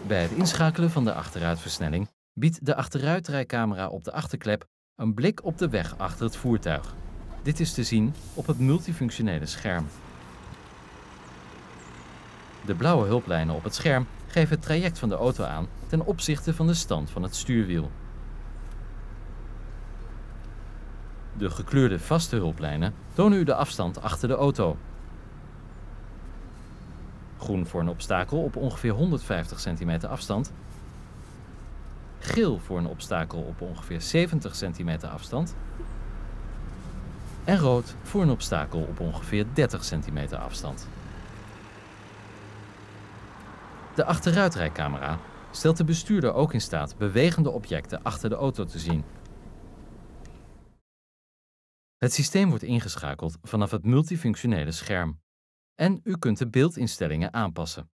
Bij het inschakelen van de achteruitversnelling biedt de achteruitrijcamera op de achterklep een blik op de weg achter het voertuig. Dit is te zien op het multifunctionele scherm. De blauwe hulplijnen op het scherm geven het traject van de auto aan ten opzichte van de stand van het stuurwiel. De gekleurde vaste hulplijnen tonen u de afstand achter de auto. Groen voor een obstakel op ongeveer 150 centimeter afstand. Geel voor een obstakel op ongeveer 70 centimeter afstand. En rood voor een obstakel op ongeveer 30 centimeter afstand. De achteruitrijcamera stelt de bestuurder ook in staat bewegende objecten achter de auto te zien. Het systeem wordt ingeschakeld vanaf het multifunctionele scherm. En u kunt de beeldinstellingen aanpassen.